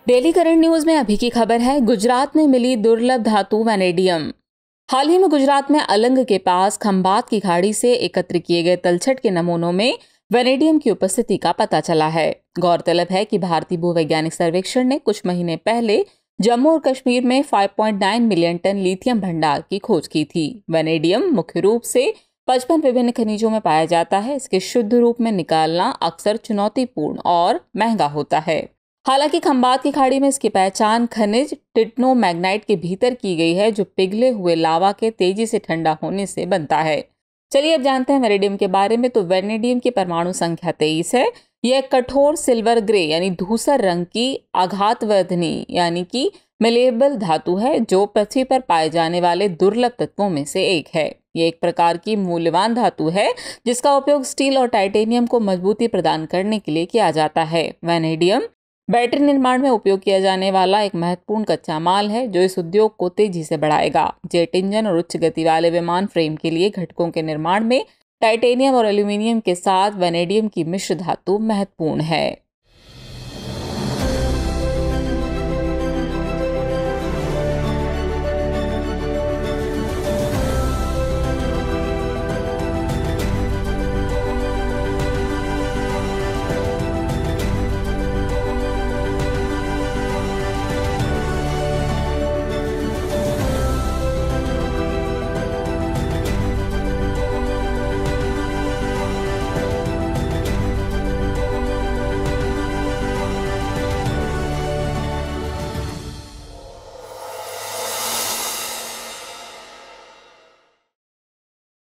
Daily current news में अभी की खबर है, गुजरात में मिली दुर्लभ धातु वैनेडियम। हाल ही में गुजरात में अलंग के पास खंबात की खाड़ी से एकत्र किए गए तलछट के नमूनों में वैनेडियम की उपस्थिति का पता चला है। गौरतलब है कि भारतीय भूवैज्ञानिक सर्वेक्षण ने कुछ महीने पहले जम्मू और कश्मीर में 5.9 मिलियन टन लिथियम भंडार की खोज की थी। वैनेडियम मुख्य रूप से 55 विभिन्न खनिजों में पाया जाता है। इसके शुद्ध रूप में निकालना अक्सर चुनौतीपूर्ण और महंगा होता है। हालांकि खंबात की खाड़ी में इसकी पहचान खनिज टिट्नोमैग्नाइट के भीतर की गई है, जो पिघले हुए लावा के तेजी से ठंडा होने से बनता है। चलिए अब जानते हैं वैनेडियम के बारे में। तो वैनेडियम की परमाणु संख्या 23 है। यह कठोर सिल्वर ग्रे यानी धूसर रंग की आघातवर्धनी यानी कि मेलेबल धातु है, जो पृथ्वी पर पाए जाने वाले दुर्लभ तत्वों में से एक है। ये एक प्रकार की मूल्यवान धातु है जिसका उपयोग स्टील और टाइटेनियम को मजबूती प्रदान करने के लिए किया जाता है। वैनेडियम बैटरी निर्माण में उपयोग किया जाने वाला एक महत्वपूर्ण कच्चा माल है, जो इस उद्योग को तेजी से बढ़ाएगा। जेट इंजन और उच्च गति वाले विमान फ्रेम के लिए घटकों के निर्माण में टाइटेनियम और एल्यूमिनियम के साथ वैनेडियम की मिश्र धातु महत्वपूर्ण है।